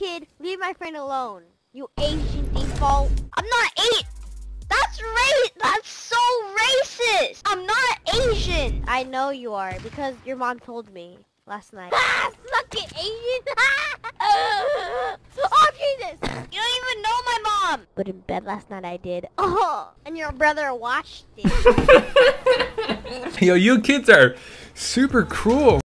kid, leave my friend alone. You Asian default. I'm not That's so racist. I'm not Asian. I know you are because your mom told me last night. Fucking Asian. Oh, Jesus. You don't even know my mom. But in bed last night I did. Oh, and your brother watched it. Yo, you kids are super cruel.